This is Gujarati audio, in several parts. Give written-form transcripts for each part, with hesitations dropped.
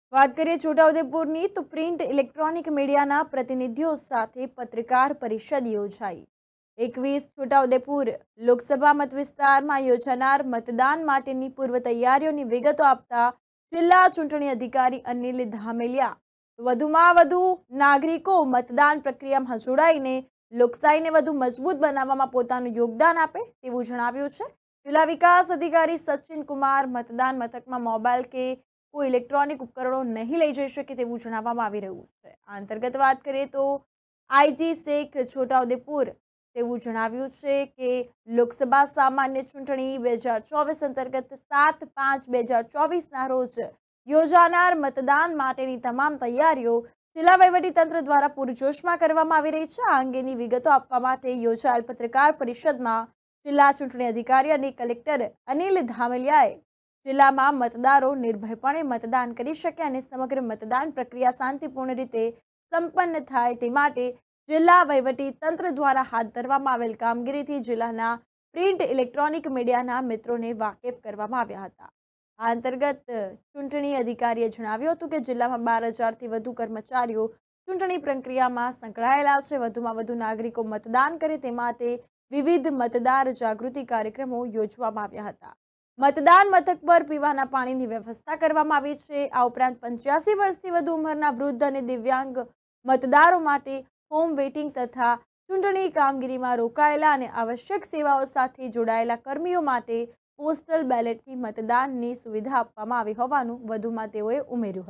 વાત કરીએ છોટાઉદેપુરની તો પ્રિન્ટ ઇલેક્ટ્રોનિક મીડિયાના પ્રતિનિધિઓ સાથે પત્રકાર પરિષદ યોજાઈ। 21 છોટાઉદેપુર લોકસભા મત વિસ્તારમાં યોજાનાર મતદાન માટેની પૂર્વ તૈયારીઓની વિગતો આપતા જિલ્લા ચૂંટણી અધિકારી અનિલ ધામેલિયા વધુમાં વધુ નાગરિકો મતદાન પ્રક્રિયામાં જોડાઈને લોકશાહીને વધુ મજબૂત બનાવવામાં પોતાનું યોગદાન આપે તેવું જણાવ્યું છે। જિલ્લા વિકાસ અધિકારી સચિન કુમાર મતદાન મથકમાં મોબાઈલ કે કોઈ ઇલેક્ટ્રોનિક ઉપકરણો નહીં લઈ જઈ શકે તેવું જણાવવામાં આવી રહ્યું છે। આ અંતર્ગત વાત કરીએ તો આઈજી શેખ છોટાઉદેપુર તેવું જણાવ્યું છે કે લોકસભા સામાન્ય ચૂંટણી 2024 અંતર્ગત 7/5/2024ના રોજ યોજાનાર મતદાન માટેની તમામ તૈયારીઓ જિલ્લા વહીવટીતંત્ર દ્વારા પૂરજોશમાં કરવામાં આવી રહી છે। આ અંગેની વિગતો આપવા માટે યોજાયેલ પત્રકાર પરિષદમાં જિલ્લા ચૂંટણી અધિકારી અને કલેક્ટર અનિલ ધામેલિયાએ જિલ્લામાં મતદારો નિર્ભયપણે મતદાન કરી શકે અને સમગ્ર મતદાન પ્રક્રિયા શાંતિપૂર્ણ રીતે સંપન્ન થાય તે માટે જિલ્લા વહીવટી તંત્ર દ્વારા હાથ ધરવામાં આવેલ કામગીરીથી જિલ્લાના પ્રિન્ટ ઇલેક્ટ્રોનિક મીડિયાના મિત્રોને વાકેફ કરવામાં આવ્યા હતા। આ અંતર્ગત ચૂંટણી અધિકારીએ જણાવ્યું હતું કે જિલ્લામાં 12,000થી વધુ કર્મચારીઓ ચૂંટણી પ્રક્રિયામાં સંકળાયેલા છે। વધુમાં વધુ નાગરિકો મતદાન કરે તે માટે વિવિધ મતદાર જાગૃતિ કાર્યક્રમો યોજવામાં આવ્યા હતા। મતદાન મથક પર પીવાના પાણીની વ્યવસ્થા કરવામાં આવી છે। આ ઉપરાંત 85 વર્ષથી વધુ ઉંમરના વૃદ્ધ અને દિવ્યાંગ મતદારો માટે હોમ વેઇટિંગ તથા ચૂંટણી કામગીરીમાં રોકાયેલા અને આવશ્યક સેવાઓ સાથે જોડાયેલા કર્મીઓ માટે પોસ્ટલ બેલેટથી મતદાનની સુવિધા આપવામાં આવી હોવાનું વધુમાં તેઓએ ઉમેર્યું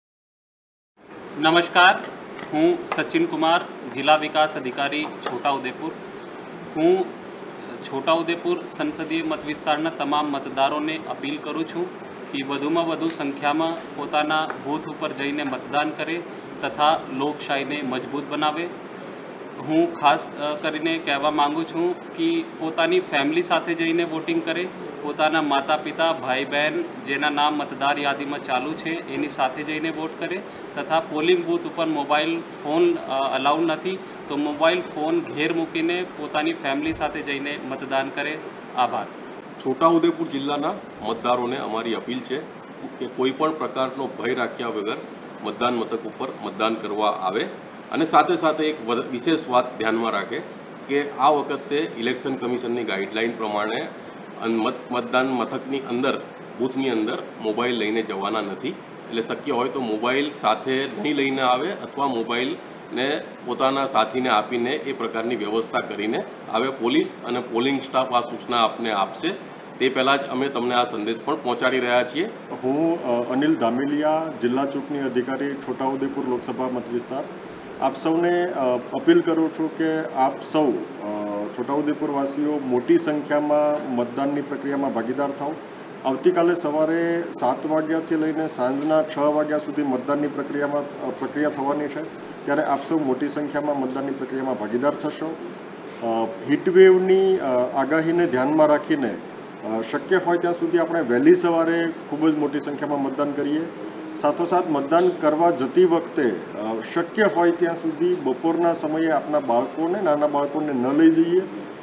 હતું। નમસ્કાર, હું સચિન કુમાર, જિલ્લા વિકાસ અધિકારી છોટાઉદેપુર। હું છોટાઉદેપુર સંસદીય મત વિસ્તારના તમામ મતદારોને અપીલ કરું છું કે વધુમાં વધુ સંખ્યામાં પોતાના બૂથ ઉપર જઈને મતદાન કરે તથા લોકશાહીને મજબૂત બનાવે। હું ખાસ કરીને કહેવા માંગુ છું કે પોતાની ફેમિલી સાથે જઈને વોટિંગ કરે, પોતાના માતા પિતા ભાઈ બહેન જેના નામ મતદાર યાદીમાં ચાલુ છે એની સાથે જઈને વોટ કરે તથા પોલિંગ બૂથ ઉપર મોબાઈલ ફોન અલાઉડ નથી તો મોબાઈલ ફોન ઘેર મૂકીને પોતાની ફેમિલી સાથે જઈને મતદાન કરે। આભાર। છોટાઉદેપુર જિલ્લાના મતદારોને અમારી અપીલ છે કે કોઈ પણ પ્રકારનો ભય રાખ્યા વગર મતદાન મથક ઉપર મતદાન કરવા આવે અને સાથે સાથે એક વિશેષ વાત ધ્યાનમાં રાખે કે આ વખતે ઇલેક્શન કમિશનની ગાઈડલાઇન પ્રમાણે મતદાન મથકની અંદર બૂથની અંદર મોબાઈલ લઈને જવાના નથી। એટલે શક્ય હોય તો મોબાઈલ સાથે નહીં લઈને આવે અથવા મોબાઈલને પોતાના સાથીને આપીને એ પ્રકારની વ્યવસ્થા કરીને આવે। પોલીસ અને પોલિંગ સ્ટાફ આ સૂચના આપને આપશે તે પહેલાં જ અમે તમને આ સંદેશ પણ પહોંચાડી રહ્યા છીએ। હું અનિલ ધામેલિયા, જિલ્લા ચૂંટણી અધિકારી છોટાઉદેપુર લોકસભા મત વિસ્તાર। આપ સૌને અપીલ કરું છું કે આપ સૌ છોટાઉદેપુર વાસીઓ મોટી સંખ્યામાં મતદાનની પ્રક્રિયામાં ભાગીદાર થાઓ। આવતીકાલે સવારે 7 વાગ્યાથી લઈને સાંજના 6 વાગ્યા સુધી મતદાનની પ્રક્રિયા થવાની છે, ત્યારે આપ સૌ મોટી સંખ્યામાં મતદાનની પ્રક્રિયામાં ભાગીદાર થશો। હીટવેવની આગાહીને ધ્યાનમાં રાખીને શક્ય હોય ત્યાં સુધી આપણે વહેલી સવારે ખૂબ જ મોટી સંખ્યામાં મતદાન કરીએ। સાથોસાથ મતદાન કરવા જતી વખતે શક્ય હોય ત્યાં સુધી બપોરના સમયે આપણા બાળકોને, નાના બાળકોને ન લઈ જઈએ।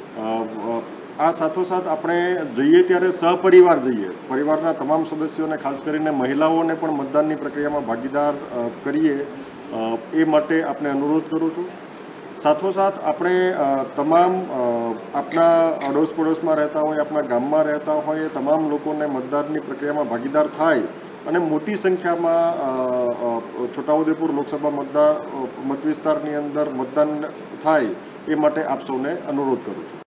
આ સાથોસાથ આપણે જઈએ ત્યારે સહપરિવાર જઈએ, પરિવારના તમામ સદસ્યોને ખાસ કરીને મહિલાઓને પણ મતદાનની પ્રક્રિયામાં ભાગીદાર કરીએ એ માટે આપણે અનુરોધ કરું છું। સાથોસાથ આપણે તમામ આપણા અડોશ પડોશમાં રહેતા હોય, આપણા ગામમાં રહેતા હોય એ તમામ લોકોને મતદાનની પ્રક્રિયામાં ભાગીદાર થાય અને મોટી સંખ્યામાં છોટાઉદેપુર લોકસભા મત વિસ્તારની અંદર મતદાન થાય એ માટે આપ સૌને અનુરોધ કરું છું।